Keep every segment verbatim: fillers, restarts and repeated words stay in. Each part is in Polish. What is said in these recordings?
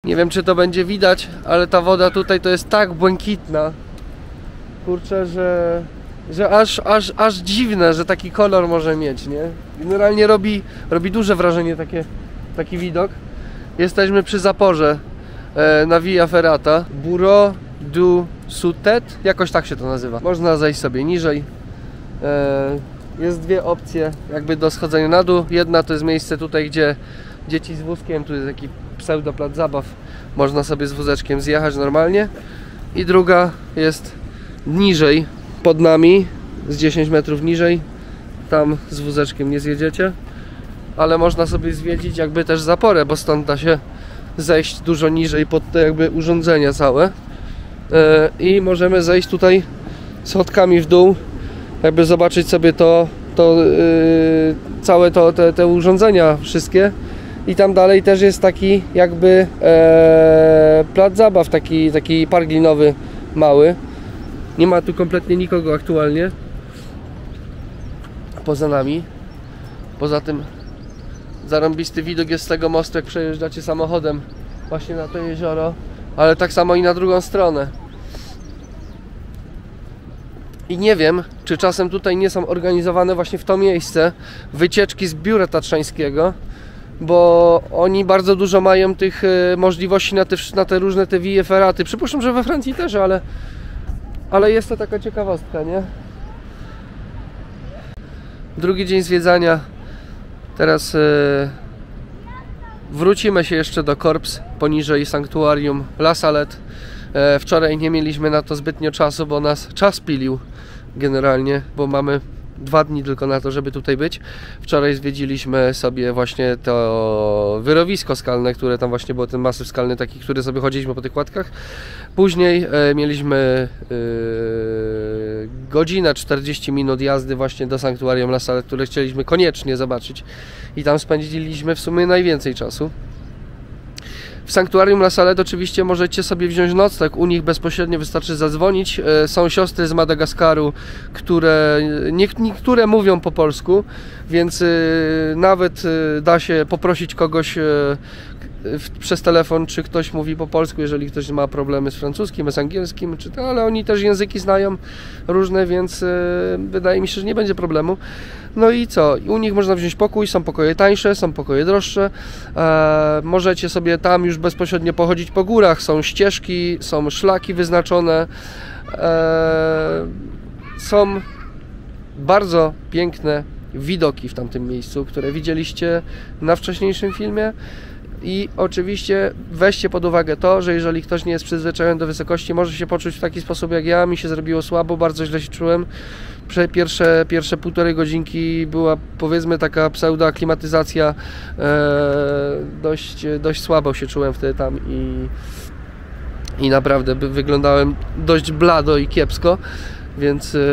Nie wiem, czy to będzie widać, ale ta woda tutaj to jest tak błękitna. Kurczę, że, że aż, aż, aż dziwne, że taki kolor może mieć, nie? Generalnie robi, robi duże wrażenie takie, taki widok. Jesteśmy przy zaporze e, na Via Ferrata. Bureau du Sutet, jakoś tak się to nazywa. Można zejść sobie niżej. E, jest dwie opcje jakby do schodzenia na dół. Jedna to jest miejsce tutaj, gdzie dzieci z wózkiem, tu jest taki pseudo plac zabaw. Można sobie z wózeczkiem zjechać normalnie. I druga jest niżej, pod nami, z dziesięć metrów niżej. Tam z wózeczkiem nie zjedziecie, ale można sobie zwiedzić jakby też zaporę, bo stąd da się zejść dużo niżej pod te jakby urządzenia całe. I możemy zejść tutaj schodkami w dół, jakby zobaczyć sobie to, to yy, całe to, te, te urządzenia wszystkie. I tam dalej też jest taki jakby e, plac zabaw, taki, taki park linowy mały. Nie ma tu kompletnie nikogo aktualnie poza nami. Poza tym zarąbisty widok jest z tego mostu, jak przejeżdżacie samochodem właśnie na to jezioro, ale tak samo i na drugą stronę. I nie wiem, czy czasem tutaj nie są organizowane właśnie w to miejsce wycieczki z biura tatrzańskiego, bo oni bardzo dużo mają tych y, możliwości na te, na te różne te Vie Ferraty. Przypuszczam, że we Francji też, ale, ale jest to taka ciekawostka, nie? Drugi dzień zwiedzania. Teraz y, wrócimy się jeszcze do Corps, poniżej sanktuarium La Salette. E, wczoraj nie mieliśmy na to zbytnio czasu, bo nas czas pilił generalnie, bo mamy dwa dni tylko na to, żeby tutaj być. Wczoraj zwiedziliśmy sobie właśnie to wyrowisko skalne, które tam właśnie było, ten masyw skalny taki, który sobie chodziliśmy po tych kładkach. Później e, mieliśmy e, godzinę czterdzieści minut jazdy właśnie do sanktuarium La Salette, które chcieliśmy koniecznie zobaczyć i tam spędziliśmy w sumie najwięcej czasu. W sanktuarium La Salette oczywiście możecie sobie wziąć nocleg, u nich bezpośrednio wystarczy zadzwonić. Są siostry z Madagaskaru, które niektóre mówią po polsku, więc nawet da się poprosić kogoś przez telefon, czy ktoś mówi po polsku, jeżeli ktoś ma problemy z francuskim, z angielskim, czy to, ale oni też języki znają różne, więc wydaje mi się, że nie będzie problemu. No i co? U nich można wziąć pokój, są pokoje tańsze, są pokoje droższe. E, możecie sobie tam już bezpośrednio pochodzić po górach, są ścieżki, są szlaki wyznaczone. E, są bardzo piękne widoki w tamtym miejscu, które widzieliście na wcześniejszym filmie. I oczywiście weźcie pod uwagę to, że jeżeli ktoś nie jest przyzwyczajony do wysokości, może się poczuć w taki sposób jak ja, mi się zrobiło słabo, bardzo źle się czułem. Pierwsze, pierwsze półtorej godzinki była, powiedzmy, taka pseudoaklimatyzacja, e, dość, dość słabo się czułem wtedy tam i, i naprawdę wyglądałem dość blado i kiepsko, więc e,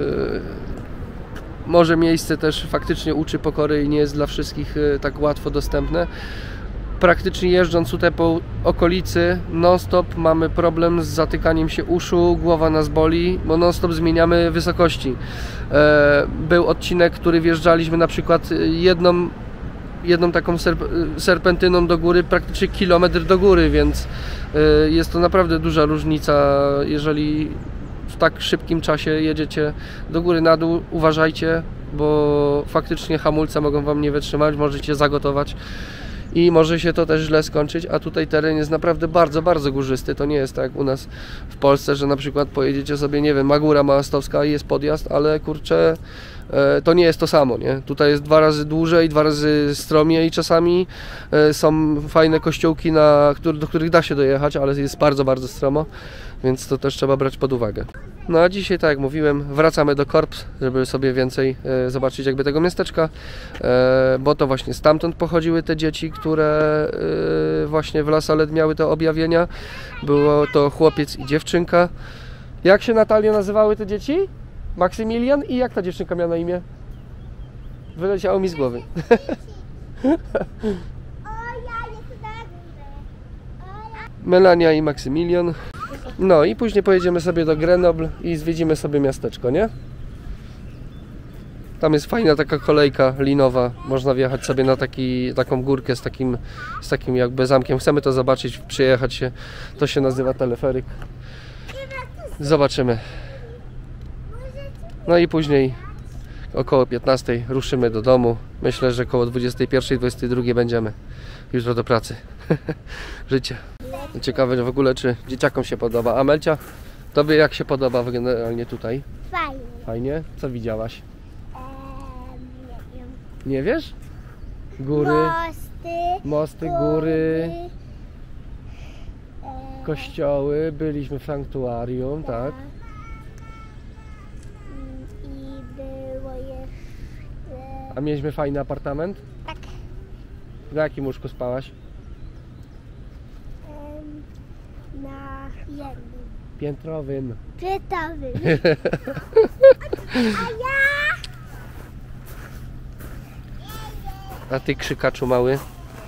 może miejsce też faktycznie uczy pokory i nie jest dla wszystkich e, tak łatwo dostępne. Praktycznie jeżdżąc tutaj po okolicy non-stop mamy problem z zatykaniem się uszu, głowa nas boli, bo non-stop zmieniamy wysokości. E, był odcinek, który wjeżdżaliśmy na przykład jedną, jedną taką serp serpentyną do góry, praktycznie kilometr do góry, więc e, jest to naprawdę duża różnica, jeżeli w tak szybkim czasie jedziecie do góry, na dół. Uważajcie, bo faktycznie hamulce mogą Wam nie wytrzymać, możecie zagotować. I może się to też źle skończyć, a tutaj teren jest naprawdę bardzo, bardzo górzysty. To nie jest tak jak u nas w Polsce, że na przykład pojedziecie sobie, nie wiem, Magóra Małastowska i jest podjazd, ale kurczę, to nie jest to samo, nie? Tutaj jest dwa razy dłużej, dwa razy stromiej czasami. Są fajne kościółki, na, do których da się dojechać, ale jest bardzo, bardzo stromo, więc to też trzeba brać pod uwagę. No a dzisiaj, tak jak mówiłem, wracamy do Corps, żeby sobie więcej e, zobaczyć jakby tego miasteczka, e, bo to właśnie stamtąd pochodziły te dzieci, które e, właśnie w La Salette miały te objawienia. Było to chłopiec i dziewczynka. Jak się, Natalio, nazywały te dzieci? Maksymilian i jak ta dziewczynka miała na imię? Wyleciało mi z głowy. Melania i Maksymilian. No i później pojedziemy sobie do Grenoble i zwiedzimy sobie miasteczko, nie? Tam jest fajna taka kolejka linowa, można wjechać sobie na taki, taką górkę z takim, z takim jakby zamkiem. Chcemy to zobaczyć, przyjechać się, to się nazywa teleferyk. Zobaczymy. No i później około piętnastej ruszymy do domu. Myślę, że około dwudziestej pierwszej, dwudziestej drugiej będziemy jutro do pracy. Życie. Ciekawe w ogóle, czy dzieciakom się podoba. Amelcia, tobie jak się podoba generalnie tutaj? Fajnie. Fajnie? Co widziałaś? Eee, nie wiem. Nie wiesz? Góry, Mosty. mosty, góry, Eee, kościoły. Byliśmy w sanktuarium, tak? I było jeszcze... A mieliśmy fajny apartament? Tak. Na jakim łóżku spałaś? Em, na jednym. Piętrowym. Piętowym. A ja... A ty, krzykaczu mały?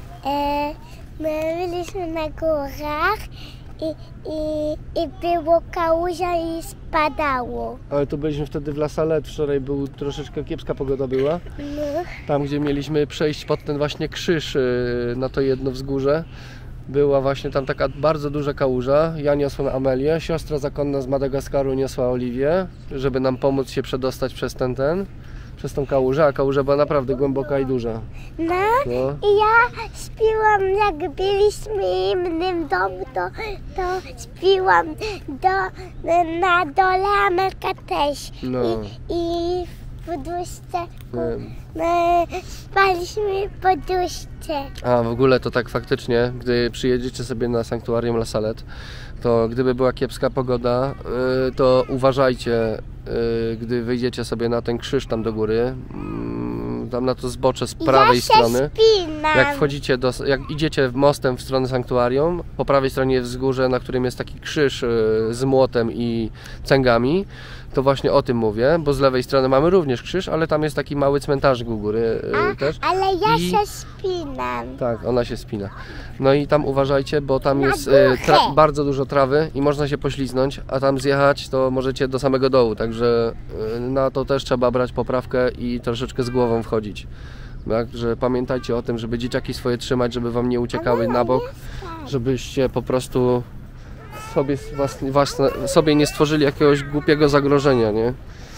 E, my byliśmy na górach i, i, i było kałuża i spadało. Ale tu byliśmy wtedy w La Salette. Wczoraj był troszeczkę kiepska pogoda była. No. Tam, gdzie mieliśmy przejść pod ten właśnie krzyż yy, na to jedno wzgórze, była właśnie tam taka bardzo duża kałuża. Ja niosłem Amelię, siostra zakonna z Madagaskaru niosła Oliwię, żeby nam pomóc się przedostać przez ten, ten, przez tą kałużę, a kałuża była naprawdę głęboka i duża. No. No. I ja śpiłam, jak byliśmy w innym domu, to, to śpiłam do, na dole, Amelka też. No. I, i w poduszce, Nie. my spaliśmy w poduszce. A w ogóle to tak faktycznie, gdy przyjedziecie sobie na sanktuarium La Salette, to gdyby była kiepska pogoda, yy, to uważajcie, yy, gdy wyjdziecie sobie na ten krzyż tam do góry, yy, tam na to zbocze z prawej ja się strony. Spinam. Jak wchodzicie, do, jak idziecie mostem w stronę sanktuarium, po prawej stronie jest wzgórze, na którym jest taki krzyż yy, z młotem i cęgami. To właśnie o tym mówię, bo z lewej strony mamy również krzyż, ale tam jest taki mały cmentarzyk u góry yy, A, też. ale ja I... się spinam. Tak, ona się spina. No i tam uważajcie, bo tam Na jest e, górę. tra- bardzo dużo trawy i można się pośliznąć, a tam zjechać to możecie do samego dołu, także e, na to też trzeba brać poprawkę i troszeczkę z głową wchodzić. Także pamiętajcie o tym, żeby dzieciaki swoje trzymać, żeby wam nie uciekały na bok, żebyście po prostu sobie, własne, własne, sobie nie stworzyli jakiegoś głupiego zagrożenia, nie?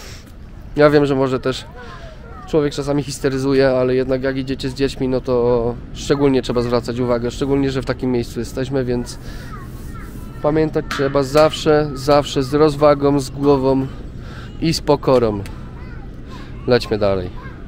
Ja wiem, że może też człowiek czasami histeryzuje, ale jednak jak idziecie z dziećmi, no to szczególnie trzeba zwracać uwagę, szczególnie, że w takim miejscu jesteśmy, więc pamiętać trzeba zawsze, zawsze z rozwagą, z głową i z pokorą. Lećmy dalej.